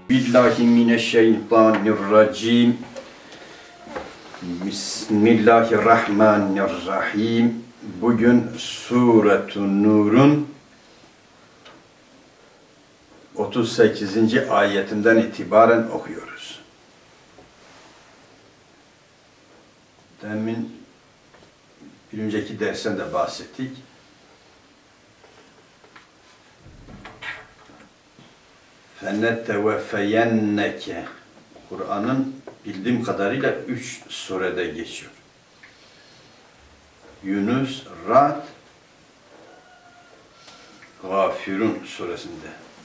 Billahi mineşşeytanirracim. Bismillahirrahmanirrahim. Bugün Suretun Nur'un 38. ayetinden itibaren okuyoruz. Demin bir önceki dersten de bahsettik. فَنَتَّوَفَّيَنَّكَ Kur'an'ın bildiğim kadarıyla 3 surede geçiyor. Yunus, Ra'd, Gafirun suresinde.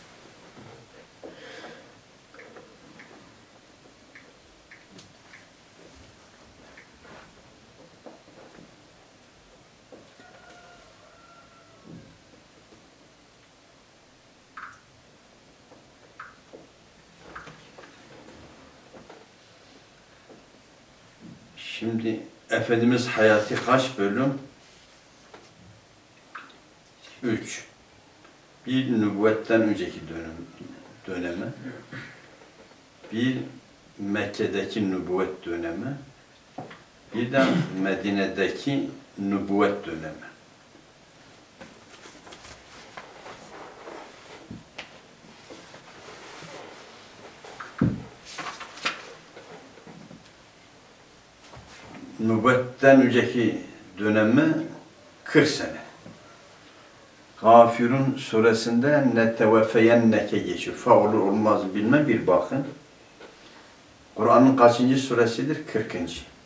Şimdi Efendimiz hayatı kaç bölüm? 3. Bir nübüvvetten önceki dönemi, bir Mekke'deki nübüvvet dönemi, bir de Medine'deki nübüvvet dönemi. Nübüvvetten önceki dönemi 40 sene. Gafirun suresinde netteveffeyenneke geçiyor. Fa olur olmaz bilmem bir bakın. Kur'an'ın kaçıncı suresidir? 40.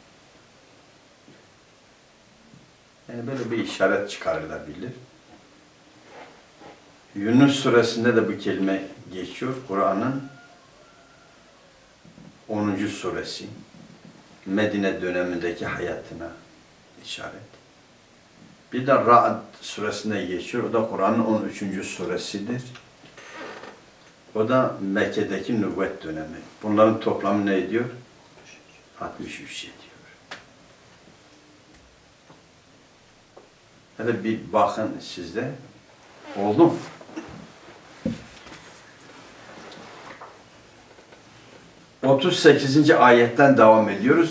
Yani böyle bir işaret çıkarılabilir. Yunus suresinde de bu kelime geçiyor. Kur'an'ın 10. suresi. Medine dönemindeki hayatına işaret. Bir de Ra'd suresine geçiyor. O da Kur'an'ın 13. suresidir. O da Mekke'deki nübüvvet dönemi. Bunların toplamı ne ediyor? 63 ediyor. Hadi bir bakın sizde. Oldu mu? ...38. ayetten devam ediyoruz.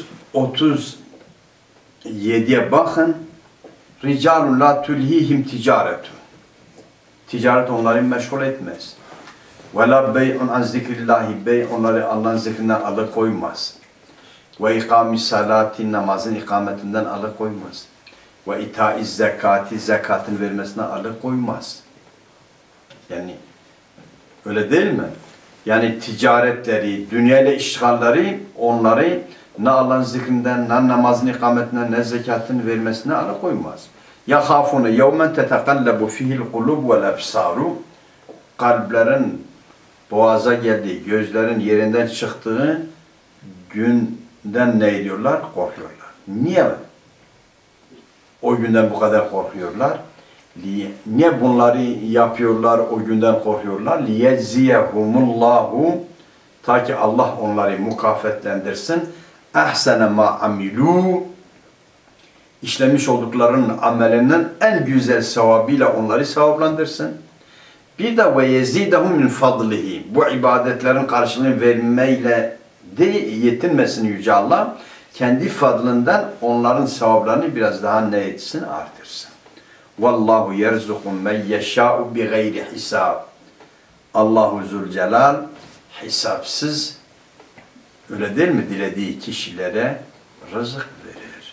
37'ye bakın. Ricalun la tulhihim ticaretun. Ticaret onları meşgul etmez. Ve la bey'un an zikrillahi. Bey onları Allah'ın zikrinden alıkoymaz. Ve ikamis salati. Namazın ikametinden alıkoymaz. Ve itaiz zekati. Zekatın vermesine alıkoymaz. Yani öyle değil mi? Yani ticaretleri, dünyayla işgalleri onları ne Allah'ın zikrinden, ne namazın ikametinden, ne zekatını vermesine alıkoymaz. يَخَافُونَ يَوْمًا تَتَقَلَّبُ فِيهِ الْقُلُوبُ وَالْأَبْصَارُ Kalplerin boğaza geldiği, gözlerin yerinden çıktığı günden ne ediyorlar? Korkuyorlar. Niye o günden bu kadar korkuyorlar? Niye bunları yapıyorlar, o günden korkuyorlar? لِيَجْزِيَهُمُ اللّٰهُ Ta ki Allah onları mukafetlendirsin. اَحْسَنَ مَا عَمِلُوا İşlemiş olduklarının amelinin en güzel sevabıyla onları sevaplandırsın. Bir de وَيَزِيدَهُمْ مِنْ فَضْلِهِ Bu ibadetlerin karşılığını vermeyle de yetinmesin Yüce Allah. Kendi fadlından onların sevaplarını biraz daha ne etsin? Artırsın. وَاللّٰهُ يَرْزُقُ مَنْ يَشَاءُ بِغَيْرِ حِسَابٍ Allahu Zülcelal hesapsız, öyle değil mi? Dilediği kişilere rızık verir.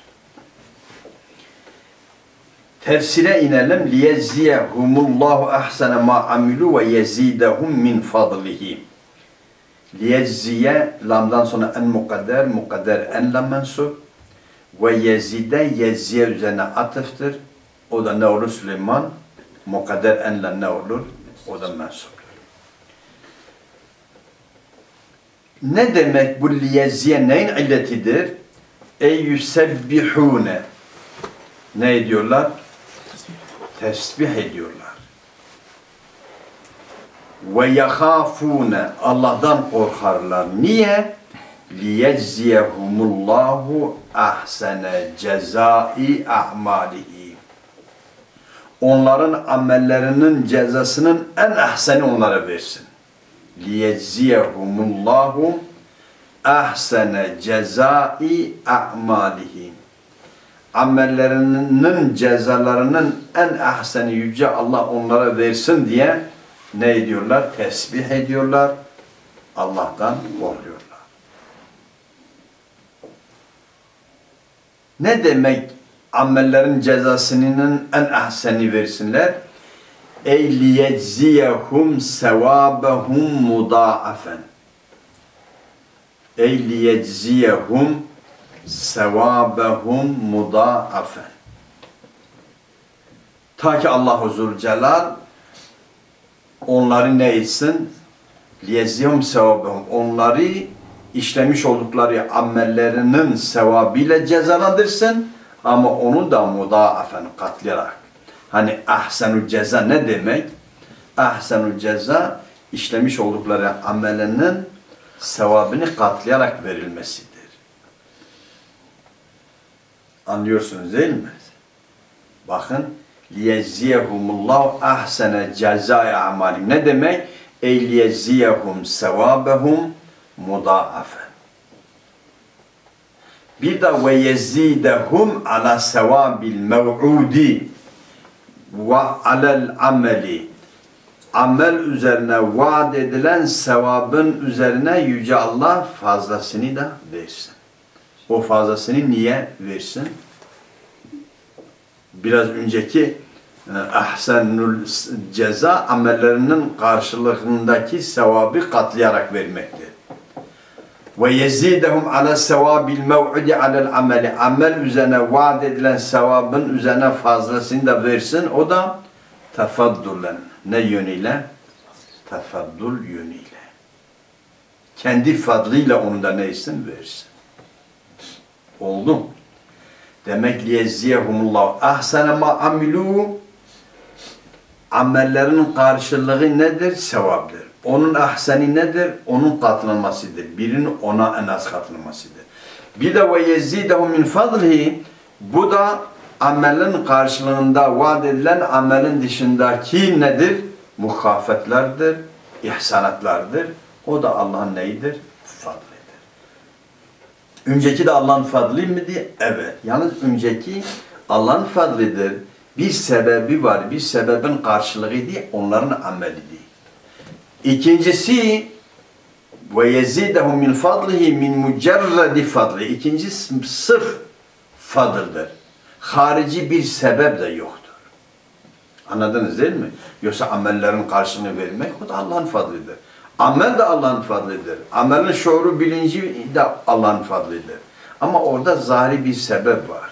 Tefsire inelim. لِيَزِّيَهُمُ اللّٰهُ أَحْسَنَ مَا عَمِلُوا وَيَزِيدَهُمْ مِنْ فَضْلِهِ Liyeziye, lamdan sonra en mukadder, mukadder enle mensup. Ve yezide, yeziye üzerine atıftır. O da ne olur Süleyman? Mukadder enle ne olur? O da mensup. Ne demek bu liyeziye? Neyin illetidir? Ey yusebbihune. Ne ediyorlar? Tesbih ediyorlar. Ve yahafune. Allah'tan korkarlar. Niye? Liyecziyehumullahu ahsene cezai a'malihi. Onların amellerinin cezasının en ahseni onlara versin. liyecziyehumullahu ahsene cezai a'malihim. Amellerinin cezalarının en ahseni yüce Allah onlara versin diye ne ediyorlar? Tesbih ediyorlar. Allah'tan korkuyorlar. Ne demek amellerin cezasının en ahseni versinler? Ey liyecziyehum sevabehum mudaafen. Ey liyecziyehum sevabehum mudaafen. Ta ki Allah-u Zülcelal onları ne etsin? Liyecziyehum sevabehum. Onları işlemiş oldukları amellerinin sevabıyla cezalandırsın ama onu da mudaafen katlayarak. Hani ahsenul ceza ne demek? Ahsenul ceza işlemiş oldukları amelinin sevabını katlayarak verilmesidir. Anlıyorsunuz değil mi? Bakın liyecziyehumullahu ahsene cezai a'malim. Ne demek? Ey liyecziyehum sevabehum mudaafen. Bir de ve yezidehum ala sevabil mev'udi ve alel ameli. Amel üzerine vaat edilen sevabın üzerine Yüce Allah fazlasını da versin. O fazlasını niye versin? Biraz önceki ahsenul ceza amellerinin karşılığındaki sevabı katlayarak vermektir. Ve yezidehum ala sevabil mev'udi alel ameli. Amel üzerine vaat edilen sevabın üzerine fazlasını da versin. O da tefaddulen. Ne yönüyle? Tefaddul yönüyle. Kendi fadlıyla onu da neysin? Versin. Oldu mu? Demek liyeziyehumullahu ahsene ma amilu. Amellerinin karşılığı nedir? Sevaptır. Onun ahseni nedir? Onun katlanmasıdır. Birinin ona en az katlanmasıdır. Bir de ve yezidehum min fadlihi. Bu da amelin karşılığında vaat edilen amelin dışındaki nedir? Mukafetlerdir, ihsanatlardır. O da Allah'ın neyidir? Fadlidir. Önceki de Allah'ın fadli miydi? Evet. Yalnız önceki Allah'ın fadlidir. Bir sebebi var. Bir sebebin karşılığıydı. Onların ameliydi. İkincisi ve yezidehum min fadlihi min mucerredi fadli. İkincisi sırf fadıldır. Harici bir sebep de yoktur. Anladınız değil mi? Yoksa amellerin karşılığını vermek o da Allah'ın fadlidir. Amel de Allah'ın fadlidir. Amelin şuuru bilinci de Allah'ın fadlidir. Ama orada zahiri bir sebep var.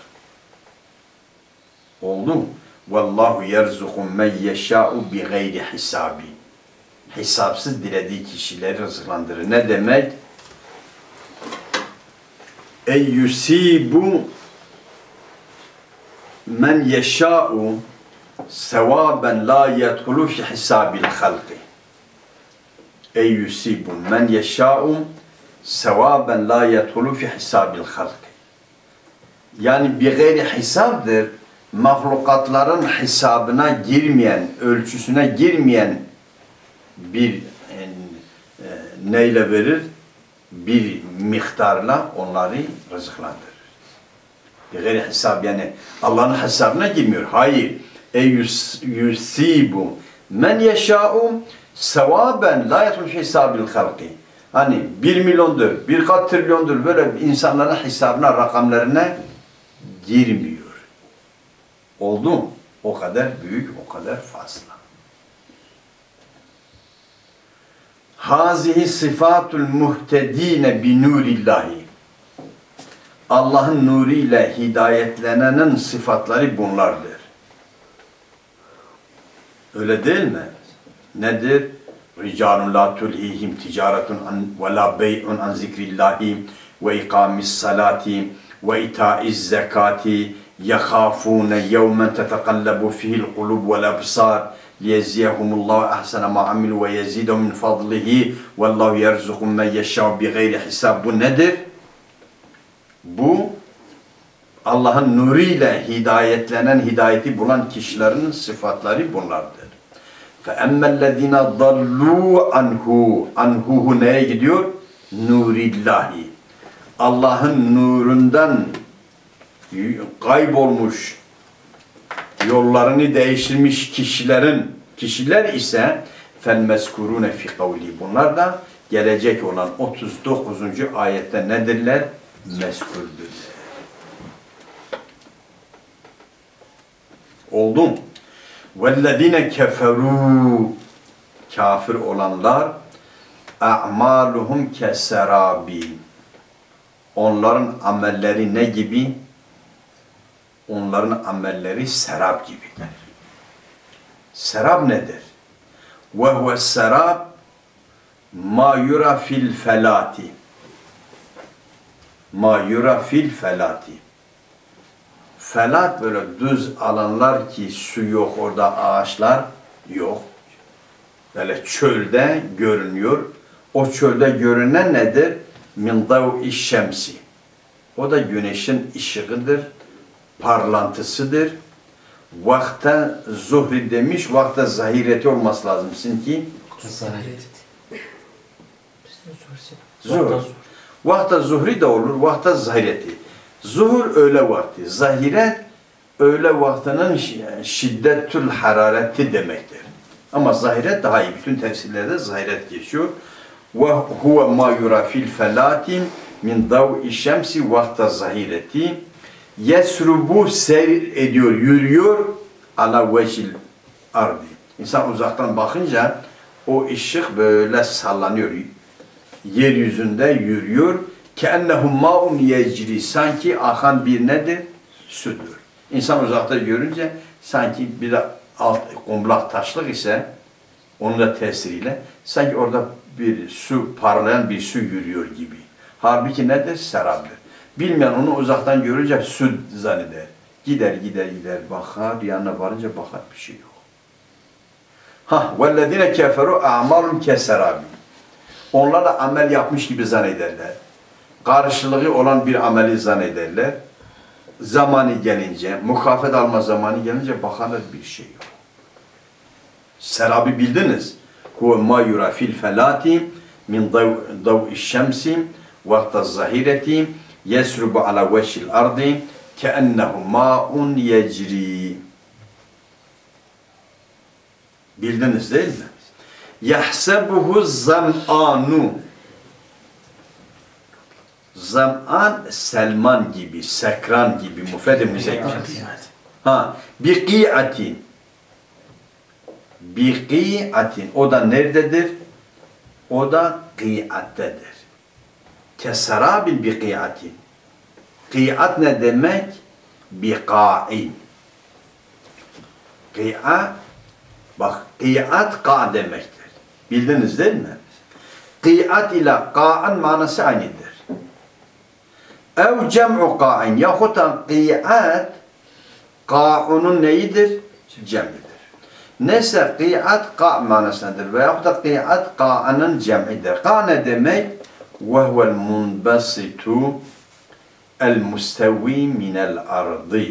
Oldu mu? Vallahu yerzuku men yeşâ'u bi gayri hisabi. Hesapsız dilediği kişileri rızıklandırır. Ne demek? Ey yusibu men yeşâ'u sevaben la yedhulu fi hisabil halqi. Ey yusibu men yeşâ'u sevaben la yedhulu fi hisabil halqi. Yani bir gayri hesaptır. Mahlukatların hesabına girmeyen, ölçüsüne girmeyen bir neyle verir? Bir miktarla onları rızıklandırır. Bir gayri hesap yani Allah'ın hesabına girmiyor. Hayır. Ey yusibu men yeşâ'u sevaben la yedhulu fi hisabil halqi. Hani 1 milyondur, birkaç trilyondur böyle insanların hesabına, rakamlarına girmiyor. Oldu mu? O kadar büyük, o kadar fazla. Hazihi sıfatul muhtedine bi nurillahi. Allah'ın nuruyla hidayetlenenin sıfatları bunlardır. Öyle değil mi? Nedir? Ricalun la tulhihim ticaretun ve la bey'un an zikrillahi ve ikamis salati ve itaiz zekati يَخَافُونَ يَوْمًا تَتَقَلَّبُ فِيهِ الْقُلُوبُ وَالْأَبْصَارِ لِيَجْزِيَهُمُ اللّٰهُ أَحْسَنَ مَا عَمِلُوا وَيَزِيدَهُم مِنْ فَضْلِهِ وَاللّٰهُ يَرْزُقُ مَنْ يَشَاءُ بِغَيْرِ حِسَابٍ. Bu nedir? Bu Allah'ın nuruyla hidayetlenen, hidayeti bulan kişilerin sıfatları bunlardır. فَاَمَّا الَّذ۪ينَ ضَلُّوا عَنْهُ Anhuhu neye gidiyor? Nurillahi. Allah'ın nurundan kaybolmuş, yollarını değiştirmiş kişiler ise فَالْمَسْكُرُونَ فِي قَوْلِي Bunlar da gelecek olan 39. ayette nedirler? Meskurdurlar. Oldu mu? وَالَّذ۪ينَ كَفَرُوا Kafir olanlar اَعْمَالُهُمْ كَسَرَابٍ Onların amelleri ne gibi? Onların amelleri serap gibidir. Serap nedir? وَهُوَ السَّرَابِ مَا يُرَى فِي الْفَلَاتِ مَا يُرَى فِي الْفَلَاتِ Felat böyle düz alanlar ki su yok orada, ağaçlar yok. Böyle çölde görünüyor. O çölde görünen nedir? Min dav'i şemsi. O da güneşin ışığıdır, parlantısıdır. Vakta zuhri demiş, vakta zahireti olması lazım. Çünkü zuhur. Vakta zuhri de olur, vakta zahireti. Zuhur öğle vakti, zahiret öğle vaktinin şiddetül harareti demektir. Ama zahiret daha iyi. Bütün tefsirlerde zahiret geçiyor. Ve huve ma yura fil felatin min dav'i şemsi vakta zahireti. Yesrubu seyir ediyor, yürüyor ala vecil ardi. İnsan uzaktan bakınca o ışık böyle sallanıyor. Yeryüzünde yürüyor. Keennehum ma'un yecri. Sanki akan bir nedir? Sudur. İnsan uzakta görünce sanki bir de kumlak taşlık ise onun da tesiriyle sanki orada bir su, parlayan bir su yürüyor gibi. Halbuki nedir? Seraptır. Bilmeyen onu uzaktan görünce su zanneder. Gider bakar, yanına varınca bakar bir şey yok. وَالَّذِينَ كَفَرُوا اَعْمَالُمْ كَسَرَابٍ Onlar da amel yapmış gibi zannederler. Karşılığı olan bir ameli zannederler. Zamanı gelince, mukafet alma zamanı gelince bakarlar bir şey yok. Serabı bildiniz. هُوَ مَا يُرَى فِي الْفَلَاتِ مِنْ ضَوْءِ الشَّمْسِ وَقْتَ الزَّهِرَةِ يَسْرُبُ عَلَى وَشِّ الْأَرْضِ كَأَنَّهُ مَاءٌ يَجْرِي Bildiniz değil mi? يَحْسَبُهُ الزَّمْآنُ Zam'an, Selman gibi, sekran gibi, müfred-i müzekkir. Biqi'atin. Biqi'atin. O da nerededir? O da qi'attedir. Kesarabil biqi'atin. Qi'at ne demek? Biqa'in. Qi'a, bak qi'at ka demektir. Bildiniz değil mi? Qi'at ile ka'an manası aynıdır. Ev cem'u ka'in yahut da qi'at ka'unun neyidir? Cem'idir. Neyse qi'at ka' manasındadır veyahut da qi'at ka'anın cem'idir. Ka ne demek? Ve huvel munbasitu el mustevi minel ardı.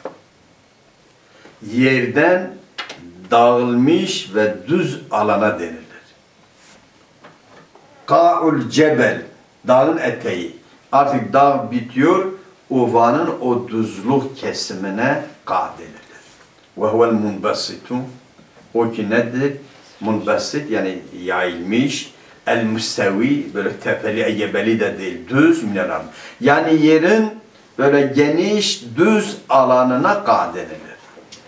Yerden dağılmış ve düz alana denilir. Ka'ul cebel, dağın eteği. Artık dağ bitiyor, ovanın o düzlük kesimine ka denilir. Ve huvel munbasitu, o ki nedir? Munbasit yani yayılmış, el müstevi, böyle tepeli, egebeli de değil, düz minel ardı. Yani yerin böyle geniş, düz alanına ka denilir.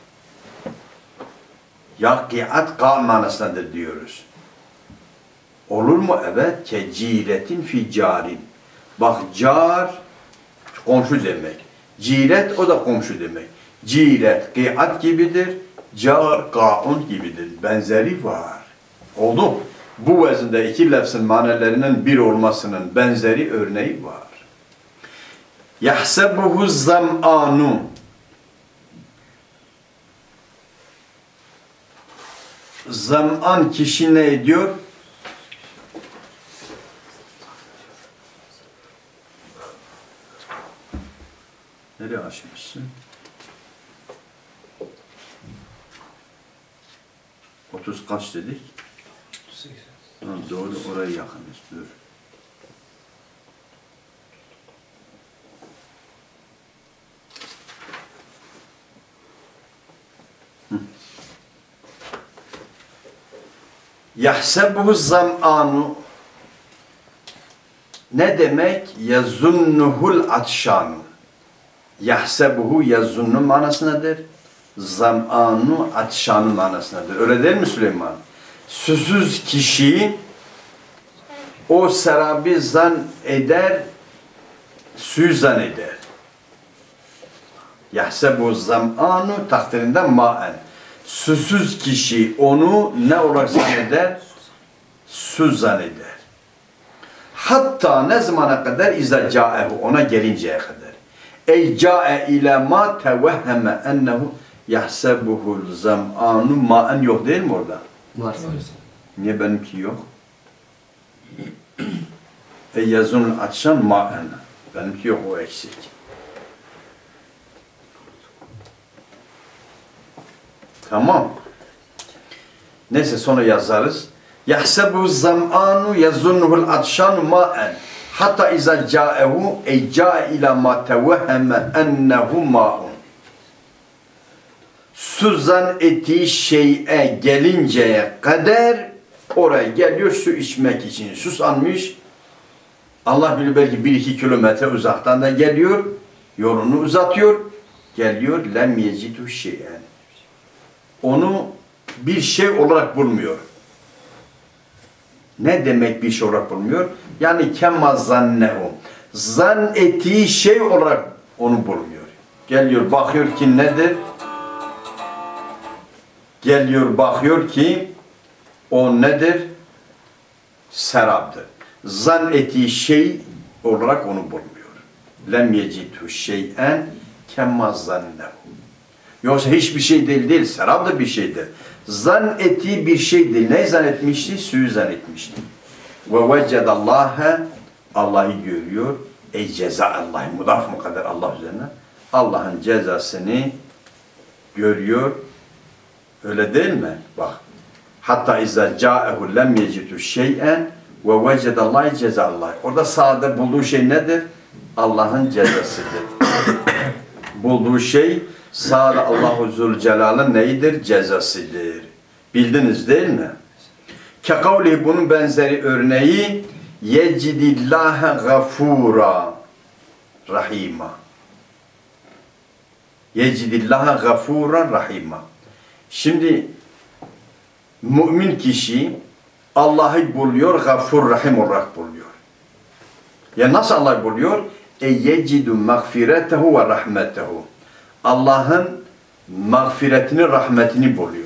Ya qi'at ka manasındadır diyoruz. Olur mu? Evet. Keciretin fi carin. Bak car komşu demek. Ciret o da komşu demek. Ciret qi'at gibidir. Car ka'un gibidir. Benzeri var. Oldu. Bu vezinde iki lafzın manalarının bir olmasının benzeri örneği var. Yahsebuhu zam'anu. Zam'an kişi ne ediyor? Nereye açmışsın? 30 kaç dedik? 38. Ha, doğru, oraya yakınız. Dur. Yahsebuhu zam'anu ne demek? Yazunnuhul atşanu. Yahsebuhu yazunnu manasındadır. Zam'anu atşanu manasındadır. Öyle değil mi Süleyman? Susuz kişi o serabı zan eder, suyu zan eder. Yahsebuhu zam'anu takdirinden ma'en. Susuz kişi onu ne olarak zanneder? Su zanneder. Hatta ne zamana kadar? İza ca'ehu, ona gelinceye kadar. Ey ca'e ile ma tevehheme ennehu yahsebuhul zam'anu ma'en yok değil mi orada? Var. Niye benimki yok? Ey yazunul atşan ma'en. Benimki yok, o eksik. Tamam. Neyse sonra yazarız. Yahsebu zam'anu yazunnuhul atşanu ma'en. Hatta iza ca'ehu ey ca'e ila ma tevehheme ennehu ma'un. Su ettiği şeye gelinceye kadar oraya geliyor su içmek için. Susanmış. Allah bilir belki 1-2 kilometre uzaktan da geliyor. Yolunu uzatıyor. Geliyor. Lem yecidu şeyen. Onu bir şey olarak bulmuyor. Ne demek bir şey olarak bulmuyor? Yani kemma zannehu. Zan ettiği şey olarak onu bulmuyor. Geliyor bakıyor ki nedir? Geliyor bakıyor ki o nedir? Seraptır. Zan ettiği şey olarak onu bulmuyor. Lem yecidhu şey'en kemma zannehu. Yoksa hiçbir şey değil, serap da bir şeydir. Zan ettiği bir şey değil. Ne zannetmişti? Suyu zannetmişti. Ve vecedallâhe, Allah'ı görüyor. Ey ceza Allah'ı, mudaf mukadder Allah üzerine. Allah'ın cezasını görüyor. Öyle değil mi? Bak. Hatta izâ câehu lem yecidü şey'en ve vecedallâhe cezallâhe. Orada sağda bulduğu şey nedir? Allah'ın cezasıdır. Bulduğu şey sağda Allah-u Zülcelal'ın neyidir? Cezasıdır. Bildiniz değil mi? Kekavli bunun benzeri örneği yecidillâhe gafûra rahîmâ. Yecidillâhe gafûra rahîmâ. Şimdi mümin kişi Allah'ı buluyor, gafur rahim olarak buluyor. Ya nasıl Allah'ı buluyor? Yecidu mağfiretehu ve rahmetehu. Allah'ın mağfiretini, rahmetini buluyor.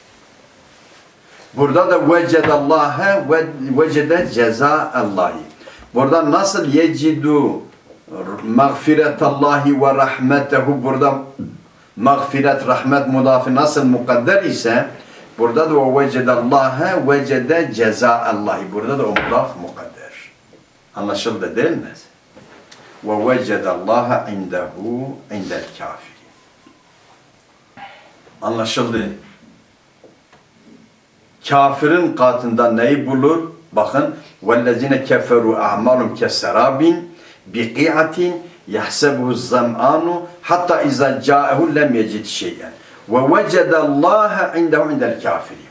Burada da vecedallâhe ve vecede cezâallâhi. Burada nasıl yecidu mağfiretallahi ve rahmetehu, burada mağfiret, rahmet mudafı nasıl mukadder ise burada da o vecedallâhe vecede cezâallâhi. Burada da o mudaf mukadder. Anlaşıldı değil mi? Ve vecedallâhe indehu indel kafir. Anlaşıldı. Kafirin katında neyi bulur? Bakın. وَالَّذِينَ كَفَرُوا أَعْمَالُمْ كَسَّرَابٍ بِقِعَةٍ يَحْسَبُهُ الزَّمْآنُ حَتَّى إِذَا جَاءَهُ لَمْ يَجِدْ شَيْئًا وَوَجَدَ اللّٰهَ عِنْدَهُ عِنْدَ الْكَافِرِ.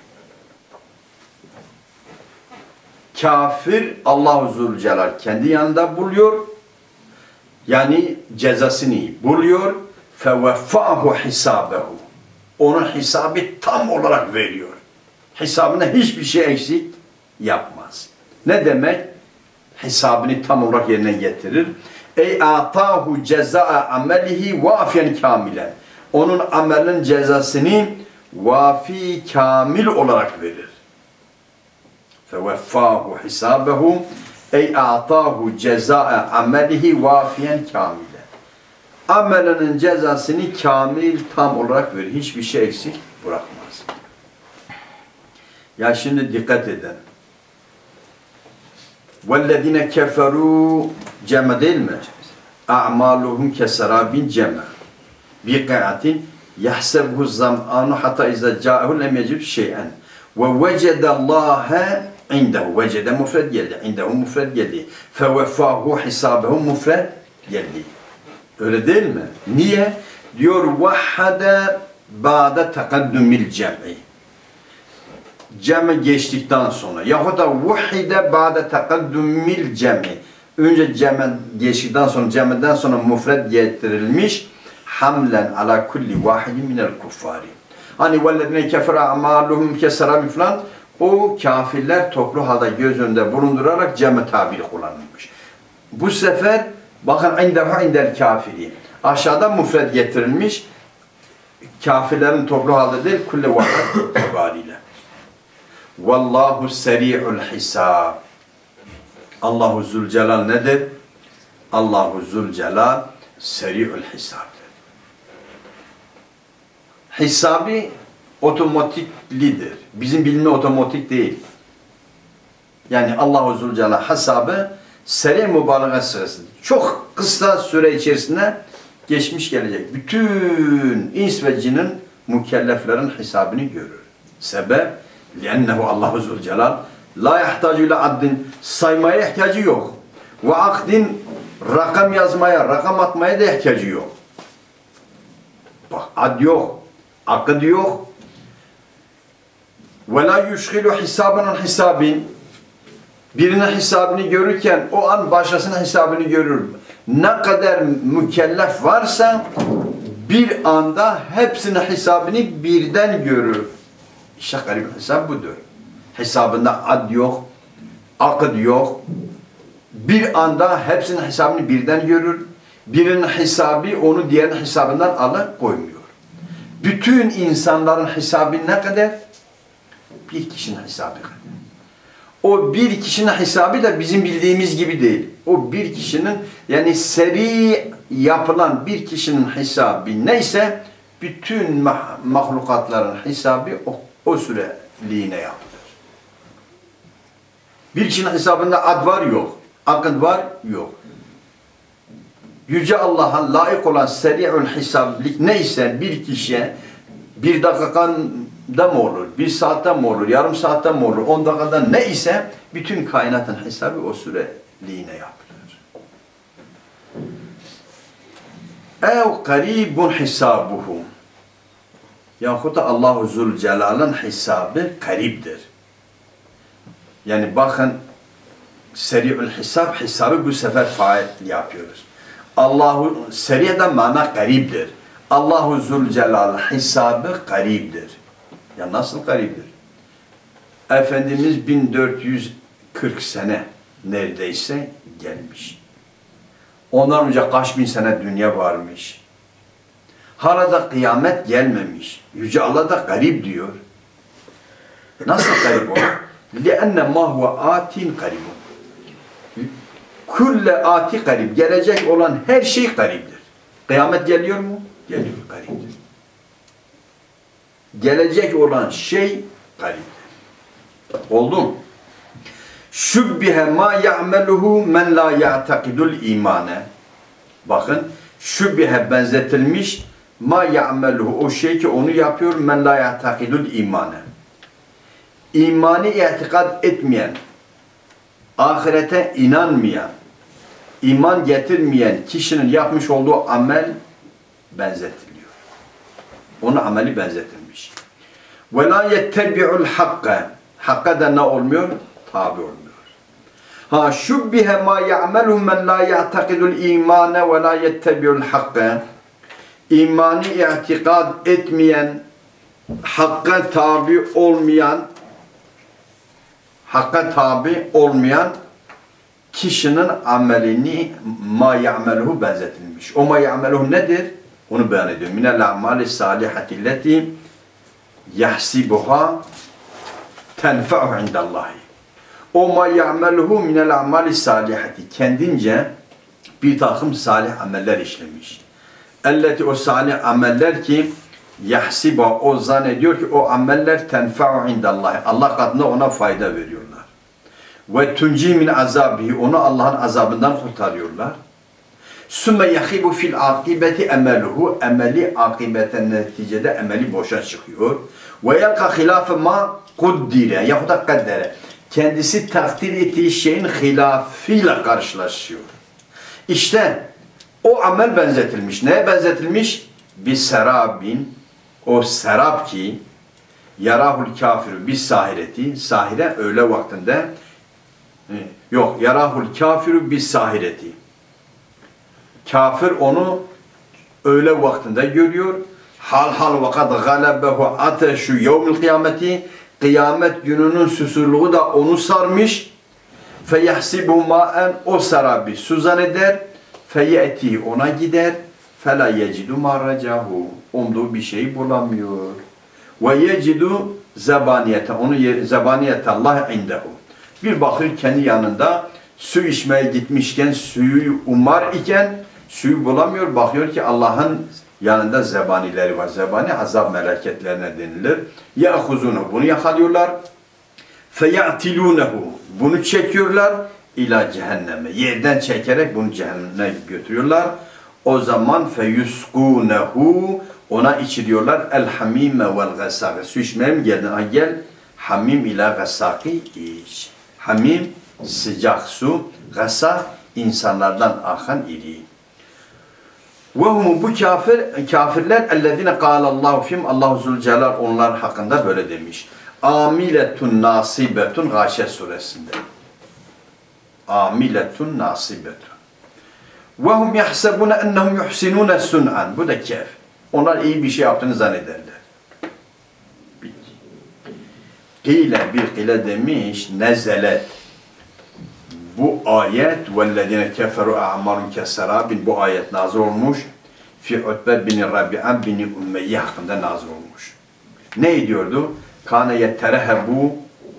Kafir Allah-u Zülcelal kendi yanında buluyor. Yani cezasını buluyor. فَوَفَّعْهُ حِسَابَهُ. Onun hesabı tam olarak veriyor. Hesabına hiçbir şey eksik yapmaz. Ne demek? Hesabını tam olarak yerine getirir. Ey atahu cezaa amelihi vafiyen kamilen. Onun amelin cezasını vafi kamil olarak verir. Feveffahu hisabehu ey atahu cezaa amelihi vafiyen kamilen. Amelinin cezasını kamil tam olarak verir. Hiçbir şey eksik bırakmaz. Ya şimdi dikkat edin. وَالَّذِينَ كَفَرُوا cema değil mi? اَعْمَالُهُمْ كَسَرَابٍ cema. بِقَعَةٍ يَحْسَبُهُ الزَّمْآنُ حَتَى اِذَا جَاءَهُ لَمْ يَجِبْ شَيْئًا Ve vecedallâhe indehu. Vecede mufred geldi. İndehu mufred geldi. Feveffahu hisabehu mufred geldi. Öyle değil mi? Niye? Diyor vahhade ba'de tekaddümil cem'i. Cem'i geçtikten sonra. Yahut da vuhide ba'de tekaddümil cem'i. Önce cem'i geçtikten sonra, cem'den sonra mufred getirilmiş. Hamlen ala kulli vahidin minel kuffari. Hani vellezine kefere amaluhum keserabi falan. O kafirler toplu halde göz önünde bulundurarak cem-i tabiri kullanılmış. Bu sefer bakın indehu indel kafiri. Aşağıda mufred getirilmiş. Kafirlerin toplu halde değil, kulle vahid itibariyle. Vallahu seri'ul hisab. Allahu Zülcelal nedir? Allahu Zülcelal seri'ul hisabdır. Hesabı otomatiklidir. Bizim bilme otomatik değil. Yani Allahu Zülcelal hesabı seri mübalağa sırasıdır. Çok kısa süre içerisinde geçmiş gelecek. Bütün ins ve cinin mükelleflerin hesabını görür. Sebep لِأَنَّهُ Allahu Zülcelal la yahtacü ile addin saymaya ihtiyacı yok. Ve akdin rakam yazmaya, rakam atmaya da ihtiyacı yok. Bak ad yok, akd yok. Ve la yushgilu hisaben hisabin. Birinin hesabını görürken o an başkasının hesabını görür. Ne kadar mükellef varsa bir anda hepsinin hesabını birden görür. İşte garip hesap budur. Hesabında ad yok, akd yok. Bir anda hepsinin hesabını birden görür. Birinin hesabı onu diğerinin hesabından alıkoymuyor. Bütün insanların hesabı ne kadar? Bir kişinin hesabı kadar. O bir kişinin hesabı da bizim bildiğimiz gibi değil. O bir kişinin yani seri yapılan bir kişinin hesabı neyse bütün mahlukatların hesabı o süreliğine yapılır. Bir kişinin hesabında ad var yok. Akd var yok. Yüce Allah'a layık olan seri'ül hesablık neyse bir kişiye bir dakikada mı olur, bir saatte mi olur, yarım saatte mi olur, 10 dakikada neyse bütün kainatın hesabı o süreliğine yapılır. Ev karibun hisabuhu. Yahut da Allahu Zülcelal'ın hesabı karibdir. Yani bakın seri'ül hesabı bu sefer fail yapıyoruz. Allahu seri'den mana karibdir. Allahu Zülcelal hesabı karibdir. Ya nasıl karibdir? Efendimiz 1440 sene neredeyse gelmiş. Ondan önce kaç bin sene dünya varmış. Hala da kıyamet gelmemiş. Yüce Allah da garip diyor. Nasıl garip o? لِأَنَّ مَا هُوَ آتٍ قَرِبٌ. Kulle ati garip. Gelecek olan her şey gariptir. Kıyamet geliyor mu? Geliyor, gariptir. Gelecek olan şey gariptir. Oldu mu? Şübbihe ma ya'meluhu men la ya'takidul imane. Bakın, şübbihe benzetilmiş ma ya'meluhu o şey ki onu yapıyor men la ya'takidul imane. İmanı itikad etmeyen, ahirete inanmayan, iman getirmeyen kişinin yapmış olduğu amel benzetiliyor. Onun ameli benzetilmiş. وَلَا يَتَّبِعُ الْحَقَّ. Hakka da ne olmuyor? Tabi olmuyor. Ha şubbihe ma ya'meluhu men la ya'takidul imane ve la yettebi'ul hakka. İmanı itikad etmeyen, hakka tabi olmayan kişinin amelini ma ya'meluhu benzetilmiş. O ma ya'meluhu nedir? Onu beyan ediyor. Minel a'mali salihati leti yahsibuha tenfa'u indallahi. O ma ya'meluhu minel a'mali salihati. Kendince bir takım salih ameller işlemiş. Elleti o salih ameller ki yahsiba o zannediyor ki o ameller tenfa'u indallahi. Allah katında ona fayda veriyorlar. Ve tunci min azabihi. Onu Allah'ın azabından kurtarıyorlar. Sümme yahibu fil akibeti emeluhu. Emeli akibeten neticede emeli boşa çıkıyor. Ve yelka hilafı ma kuddire yahut da kaddere. Kendisi takdir ettiği şeyin hilafıyla karşılaşıyor. İşte o amel benzetilmiş. Neye benzetilmiş? Bir serabin, o serab ki yarahul kafiru bis sahireti, sahire öğle vaktinde yok, yarahul kafiru bis sahireti. Kafir onu öğle vaktinde görüyor. Hal vakat galebehu ateşu yevmil kıyameti, kıyamet gününün susurluğu da onu sarmış. Feyahsibu ma'en, o sarabi su zanneder. Feyeti, ona gider. Fela yecidu marracahu, umduğu bir şey bulamıyor. Ve yecidu zebaniyete, onu zebaniyete Allah indehu. Bir bakır kendi yanında su içmeye gitmişken, suyu umar iken suyu bulamıyor. Bakıyor ki Allah'ın yanında zebanileri var. Zebani azap meleketlerine denilir. Ya'khuzunu, bunu yakalıyorlar. Feyatilunehu, bunu çekiyorlar. İla cehenneme, yerden çekerek bunu cehenneme götürüyorlar. O zaman feyuskunehu, ona içiriyorlar. El hamime vel gassaki. Su içmeye mi geldin? Gel. Hamim ila gassaki iç. Hamim sıcak su. Gassak insanlardan akan iri. Ve hum, bu kafirler ellezine kâlallahu fihim, Allahu Zülcelal onlar hakkında böyle demiş. Amiletun nasibetun Gâşiye suresinde. Amiletun nasibetun. Ve hum yahsebune ennehum yuhsinune sun'an. Bu da kef. Onlar iyi bir şey yaptığını zannederler. Bitti. Bir kile demiş, nezelet. Bu ayet وَالَّذِينَ كَفَرُوا اَعْمَارٌ كَسَرَابٍ, bu ayet nazil olmuş. Fi Utbe bin Rabi'a bin Ümeyye hakkında nazil olmuş. Ne ediyordu? Kâne yetterehebu,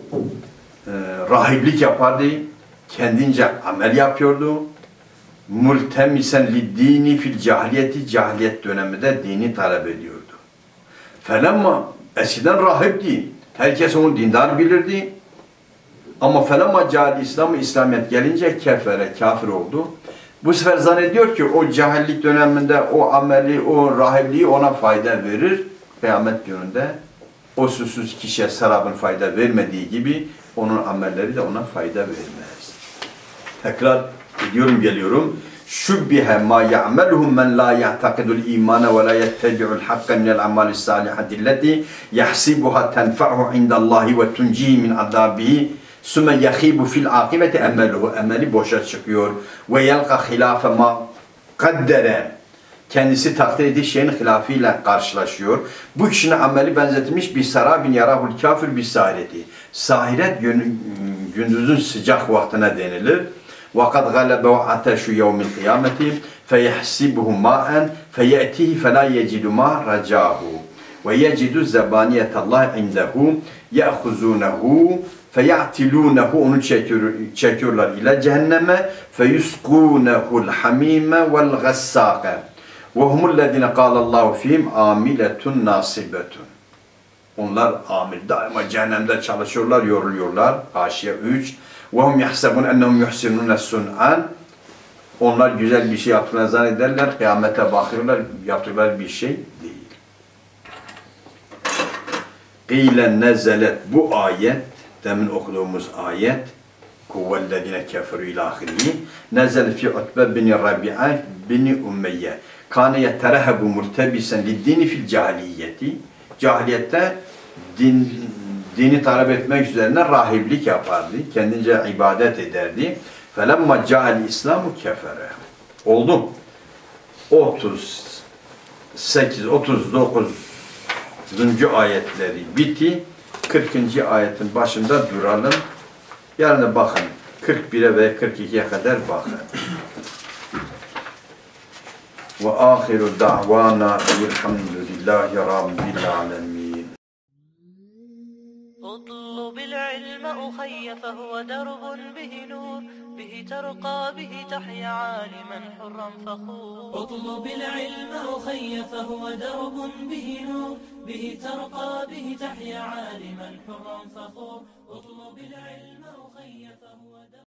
rahiplik yapardı. Kendince amel yapıyordu. Multemisen liddini fil cahiliyeti, cahiliyet döneminde dini talep ediyordu. Felemma, eskiden rahipti. Herkes onu dindar bilirdi. Ama felemma cahil İslam'ı, İslamiyet gelince kefere, kafir oldu. Bu sefer zannediyor ki o cahillik döneminde o ameli, o rahipliği ona fayda verir. Kıyamet gününde o susuz kişiye serabın fayda vermediği gibi onun amelleri de ona fayda vermez. Tekrar ediyorum, geliyorum. Şubbihe ma ya'meluhum men la ya'takidul imana ve la yettebi'ul hakka minel amali salihati allati yahsibuha tenfa'hu indallahi ve tunjihi min azabihi sümme yahibu fil akibeti emeluhu, emeli boşa çıkıyor. Ve yelka hilafe ma kaddere, kendisi takdir ettiği şeyin hilafıyla karşılaşıyor. Bu kişinin ameli benzetilmiş bir sarabin yarahul kafir bir sahireti. Sahiret gündüzün sıcak vaktine denilir. وَقَدْ غَلَبَوْ عَتَشُ يَوْمِ الْقِيَامَةِ فَيَحْسِبُهُ مَاءً فَيَأْتِهِ فَلَا يَجِدُ مَا رَجَاهُ وَيَجِدُ زَبَانِيَةَ اللّٰهِ عِنْدَهُ يَأْخُزُونَهُ فَيَعْتِلُونَهُ, onu çekiyorlar ile cehenneme. فَيُسْقُونَهُ الْحَمِيمَ وَالْغَسَّاقَ وَهُمُ الَّذِينَ قَالَ اللّٰهُ فِيهِمْ عَامِلَةٌ نَاصِبَةٌ. Onlar amil, daima cehennemde çalışıyorlar, yoruluyorlar. Gâşiye 3. وَهُمْ يَحْسَبُونَ اَنَّهُمْ يُحْسِنُونَ السُّنْعَانِ. Onlar güzel bir şey yaptığını zannederler. Kıyamete bakıyorlar, yaptıkları bir şey değil. قِيلَ nezelet, bu ayet, demin okuduğumuz ayet, kuvvellezine keferu ilâhirihi, nezel fi Utbe bin Rabi'a bin Ümeyye. Kâne yetterehebu murtebisen liddini fil cahiliyeti. Cahiliyette dini talep etmek üzerine rahiplik yapardı. Kendince ibadet ederdi. Felemma ca'al İslamu kefere. Oldu. 38, 39. ayetleri bitti. 40. ayetin başında duralım. Yarın bakın. 41'e ve 42'ye kadar bakın. Ve ahiru da'vana elhamdülillahi rabbil alemin. اطلب العلم أخي فهو درب به نور به ترقى به تحيا عالما حرا فخور اطلب العلم أخي فهو درب به نور به ترقى به تحيا عالما حرا فخور اطلب العلم أخي فهو درب